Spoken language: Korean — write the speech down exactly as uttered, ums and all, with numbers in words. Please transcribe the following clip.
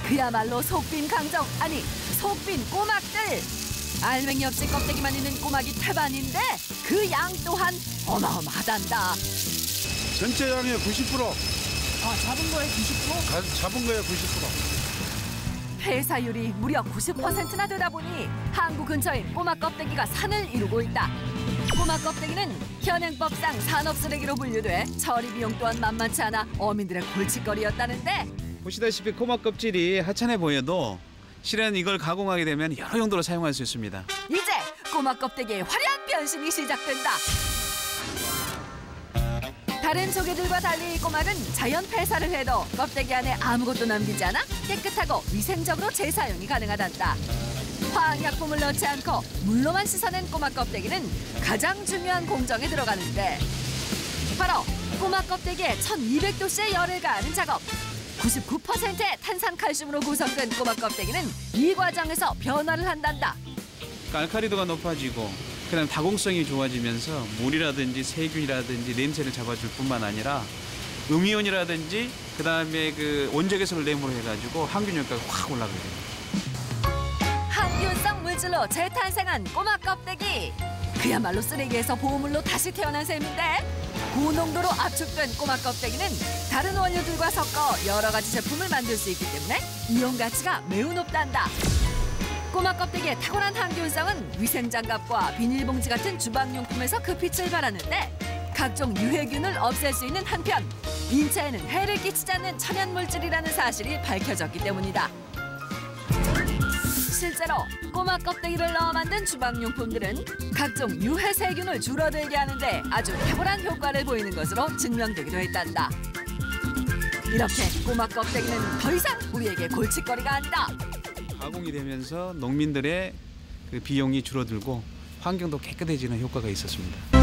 그야말로 속빈 강정, 아니 속빈 꼬막들. 알맹이 없이 껍데기만 있는 꼬막이 태반인데 그 양 또한 어마어마하단다. 전체 양의 구십 퍼센트. 아, 잡은 거에 구십 퍼센트? 가, 잡은 거에 구십 퍼센트. 폐사율이 무려 구십 퍼센트나 되다 보니 항구 근처인 꼬막 껍데기가 산을 이루고 있다. 꼬막 껍데기는 현행법상 산업 쓰레기로 분류돼 처리 비용 또한 만만치 않아 어민들의 골칫거리였다는데, 보시다시피 꼬막 껍질이 하찮아 보여도 실은 이걸 가공하게 되면 여러 용도로 사용할 수 있습니다. 이제 꼬막 껍데기의 화려한 변신이 시작된다. 다른 조개들과 달리 꼬막은 자연 폐사를 해도 껍데기 안에 아무것도 남기지 않아 깨끗하고 위생적으로 재사용이 가능하단다. 화학약품을 넣지 않고 물로만 씻어낸 꼬막 껍데기는 가장 중요한 공정에 들어가는데, 바로 꼬막 껍데기에 천이백 도씨의 열을 가하는 작업. 구십구 퍼센트의 탄산칼슘으로 구성된 꼬막 껍데기는 이 과정에서 변화를 한단다. 알카리도가 높아지고 그다음 다공성이 좋아지면서 물이라든지 세균이라든지 냄새를 잡아줄 뿐만 아니라 음이온이라든지 그다음에 그 원적외선을 내모로 해가지고 항균 효과가 확 올라가게 됩니다. 항균성 물질로 재탄생한 꼬막 껍데기. 그야말로 쓰레기에서 보물로 다시 태어난 셈인데, 고농도로 압축된 꼬막 껍데기는 다른 원료들과 섞어 여러 가지 제품을 만들 수 있기 때문에 이용 가치가 매우 높단다. 꼬막 껍데기의 탁월한 항균성은 위생장갑과 비닐봉지 같은 주방용품에서 그 빛을 발하는데, 각종 유해균을 없앨 수 있는 한편 인체에는 해를 끼치지 않는 천연물질이라는 사실이 밝혀졌기 때문이다. 실제로 꼬막 껍데기를 넣어 만든 주방용품들은 각종 유해 세균을 줄어들게 하는데 아주 탁월한 효과를 보이는 것으로 증명되기도 했단다. 이렇게 꼬막 껍데기는 더 이상 우리에게 골칫거리가 아니다. 가공이 되면서 농민들의 그 비용이 줄어들고 환경도 깨끗해지는 효과가 있었습니다.